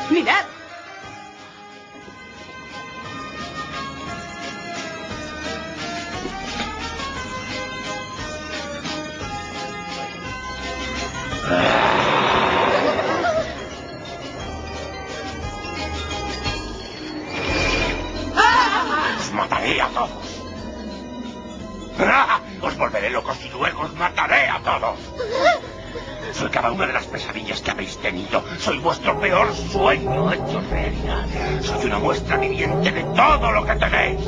¡Mirad! ¡Os mataré a todos! ¡Os volveré locos y luego os mataré a todos! Soy cada una de las pesadillas que habéis tenido. Soy vuestro peor sueño hecho realidad. Soy una muestra viviente de todo lo que tenéis.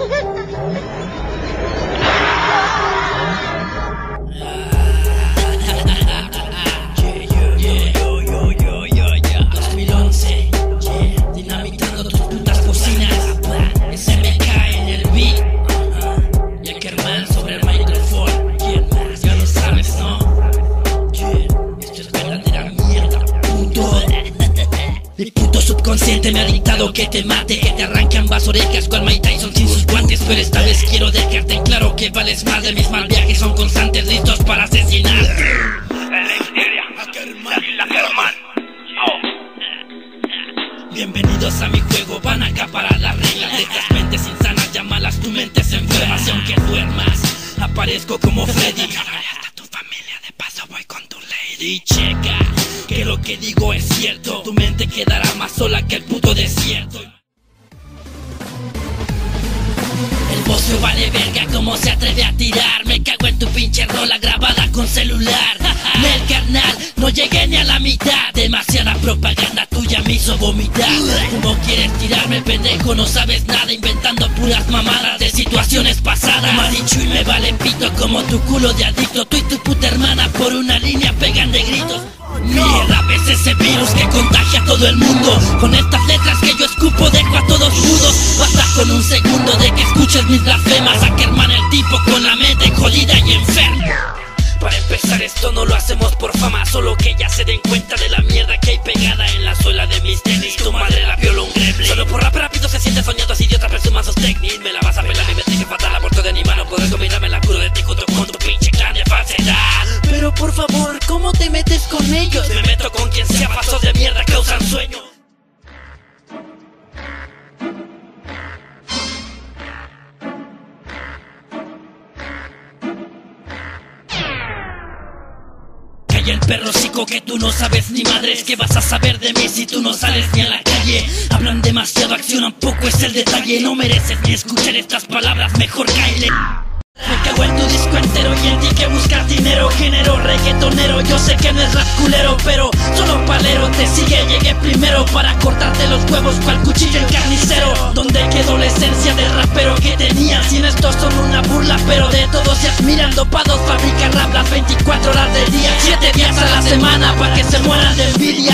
Dinamitando tus putas cocinas. Ese me cae en el beat. Y Ackerman sobre el micrófono. Ya lo sabes, ¿no? Esto es verdadera mierda, puto. Mi puto subconsciente me ha dictado que te mate, que te arranque ambas orejas cual Mike Tyson sin sus guantes. Pero esta vez quiero dejarte en claro que vales más. De mis mal viajes son constantes, listos para asesinar. Ackerman. Bienvenidos a mi juego, van a acaparar las reglas de estas mentes insanas, llámalas tu mentes enfermas. Y aunque duermas, aparezco como Freddy. Violaré hasta tu familia, de paso voy con tu lady. Checa, que lo que digo es cierto, tu mente quedará más sola que el puto desierto. El bocio vale verga, como se atreve a tirar. Me cago en tu pinche rola grabada con celular. Nel carnal, no llegué ni a la mitad. Demasiada propaganda tuya me hizo vomitar. ¿Cómo quieres tirarme, pendejo? No sabes nada, inventando puras mamadas de situaciones pasadas. Me ha dicho y me vale pito como tu culo de adicto. Tú y tu puta hermana por una línea pegan de gritos. Mierda, ves ese virus que contagia a todo el mundo. Con estas letras que yo escupo dejo a todos mudos. Basta con un segundo de que escuches mis blasfemas. Ackerman el tipo con la mente jodida y enferma. Para empezar, esto no lo hacemos por fama, solo que ya se den cuenta de la mierda que hay pegada en la suela de mis tenis. Tu madre la violó un gremlin. Solo por rap rápido se siente soñando así idiota, presuman sus técnicas. Me la vas a pelar, mi mente que fatal, aborto de animal. No podrás combinarme la curo de ti junto con tu pinche clan de falsedad. Pero por favor, ¿cómo te metes con ellos? Me meto con quien sea, pasos de mierda causan sueño. Y el perro cico que tú no sabes ni madres. ¿Qué vas a saber de mí si tú no sales ni a la calle? Hablan demasiado, accionan poco, es el detalle. No mereces ni escuchar estas palabras, mejor cáele. Me cago en tu disco entero y en ti que buscas dinero. Género reggaetonero, yo sé que no es rap culero, pero solo palero te sigue, llegué primero para cortarte los huevos cual cuchillo el carnicero. ¿Dónde quedó la esencia de rapero que tenías? Si en estos son una burla, pero de todos se admiran. Dopados fabrican rap las 24 horas del día, 7 días a la semana para que se mueran de envidia.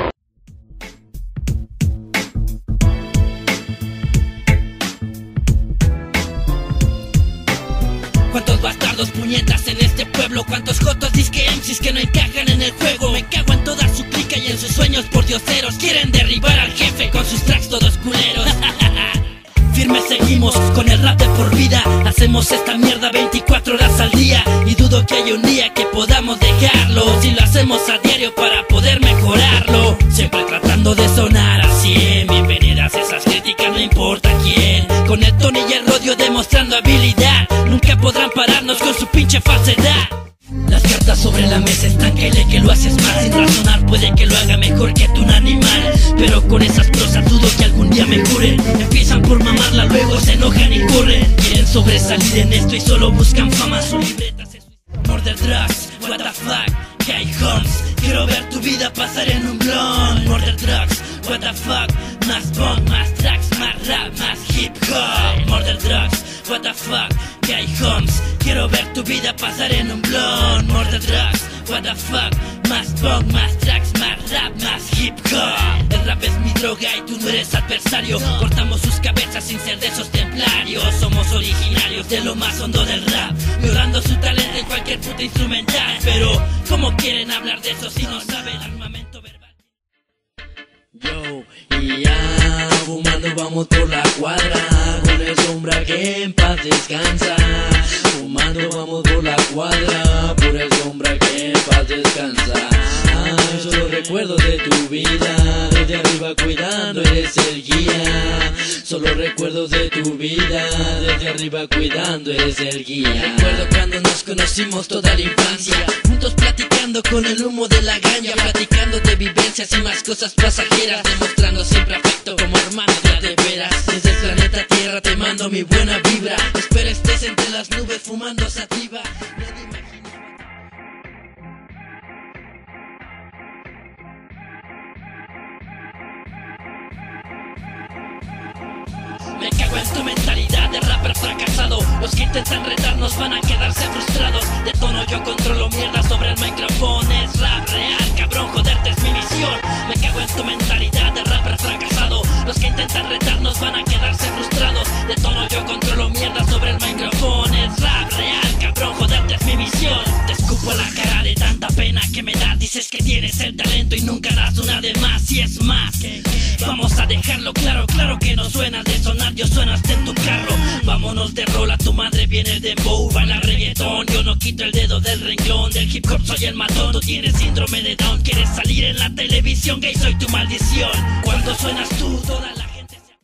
¿Cuántos bastardos puñetas en este pueblo? ¿Cuántos jotos disque MCs que no encajan en el juego? Me cago en toda su clica y en sus sueños por dioseros. Quieren derribar al jefe con sus tracks todos culeros. Firmes seguimos con el rap de por vida. Hacemos esta mierda 24 horas al día. Y dudo que haya un día que podamos dejarlo. Si lo hacemos a diario para poder mejorarlo. Siempre tratando de sonar así. Bienvenidas esas críticas, no importa quién. Con el Tony y el Rodio demostrando habilidad. Nunca podrán pararnos con su pinche falsedad. Las cartas sobre la mesa están, que lo haces mal sin razonar. Puede que lo haga mejor que tú un animal, pero con esas prosas dudo que algún día me curen. Empiezan por mamarla, luego se enojan y corren. Quieren sobresalir en esto y solo buscan fama. Su libreta se suicida. Murder drugs, what the fuck, K-Homes. Quiero ver tu vida pasar en un blon. Murder drugs, what the fuck. Más punk, más tracks, más rap, más hip hop. Murder drugs, what the fuck, K-Homes. Quiero ver tu vida pasar en un blon. Murder drugs, what the fuck. Más punk, más tracks, más rap, más hip hop. El rap es mi droga y tú no eres adversario. Cortamos sus cabezas sin ser de esos templarios. Somos originarios de lo más hondo del rap, violando su talento en cualquier puta instrumental. Pero, ¿cómo quieren hablar de eso si no saben armamento verbal? Yo, y ya, fumando vamos por la cuadra, con el sombra que en paz descansa. Fumando vamos por la cuadra, por el sombra que en paz descansa. Ay, solo recuerdos de tu vida, desde arriba cuidando eres el guía. Solo recuerdos de tu vida, desde arriba cuidando eres el guía. Recuerdo cuando nos conocimos toda la infancia, juntos platicando con el humo de la ganja, platicando de vivencias y más cosas pasajeras, demostrando siempre afecto como hermanos de veras. Desde el planeta Tierra te mando mi buena vibra, espero estés entre las nubes fumando sativa. Me cago en tu mentalidad de rapper fracasado. Los que intentan retarnos van a quedarse frustrados. De tono yo controlo mierda sobre el micrófono. Es rap real, cabrón, joderte es mi misión. Me cago en tu mentalidad de rapper fracasado. Los que intentan retarnos van a quedarse frustrados. De tono yo controlo mierda sobre el micrófono. Es rap real, cabrón, joderte es mi misión. Te escupo a la cara de tanta pena que me das. Dices que tienes el talento y nunca das una de más. Y es más, vamos a dejarlo claro, claro que no suena de sonar, yo sueno hasta en tu carro. Vámonos de rola, tu madre viene de dembow, baila reggaetón. Yo no quito el dedo del renglón, del hip hop soy el matón. Tú tienes síndrome de Down, quieres salir en la televisión, gay soy tu maldición. Cuando suenas tú, toda la gente se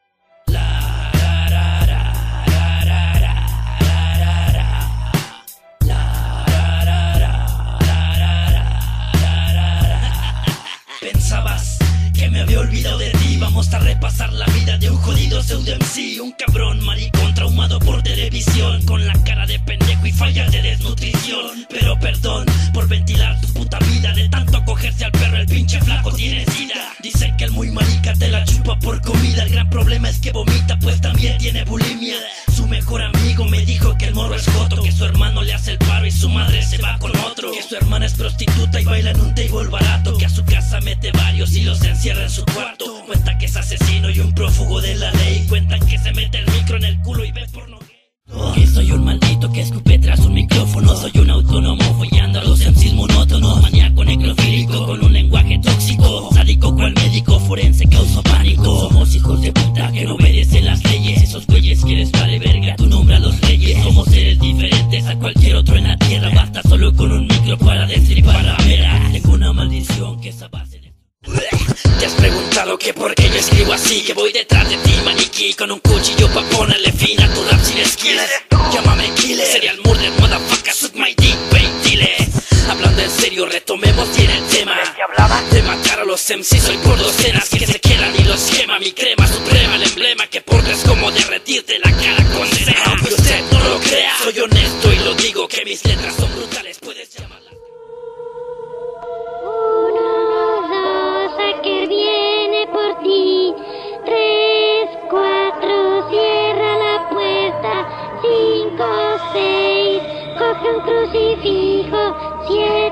Pensabas que me había olvidado de ti. Vamos a repasar la vida de un jodido pseudo MC, un cabrón maricón traumado por televisión, con la cara de pendejo y fallas de desnutrición. Pero perdón por ventilar tu puta vida, de tanto cogerse al perro el pinche flaco tiene sida. Dicen que el muy marica te la chupa por comida, el gran problema es que vomita pues también tiene bulimia. Su mejor amigo me dijo que el morro es joto, que su hermano le hace el paro y su madre se va con otro, que su hermana es prostituta y baila en un table barato, que a su casa mete varios y los encierra en su cuarto. Cuenta que es asesino y un prófugo de la ley, cuentan que se mete el micro en el culo y ve porno gay. Que soy un maldito que escupe tras un micrófono, soy un autónomo follando a los MCs monótonos, maníaco necrofílico con un lenguaje tóxico, sádico cual médico forense causa pánico. Somos hijos de puta que no obedecen las leyes, esos güeyes quieres vale verga tu nombre a los reyes. Somos seres diferentes a cualquier otro en la tierra, basta solo con un micro para destripar la vera. Tengo una maldición que es a base de... ¿Te has preguntado que por qué yo escribo así? Que voy detrás de ti, maniquí, con un cuchillo pa' ponerle fin a tu rap sin skills. Llámame killer, serial murder, motherfucker, suck my dick, baby, dile. Hablando en serio, retomemos bien el tema. De matar a los MCs soy por docenas que se quedan y los quema. Mi crema suprema, el emblema que porta es como derretirte la cara con cera. Aunque usted no lo crea, soy honesto y lo digo que mis letras son brutales, puedes llamarlas. Viene por ti. 3, 4, cierra la puerta. 5, 6, coge un crucifijo. 7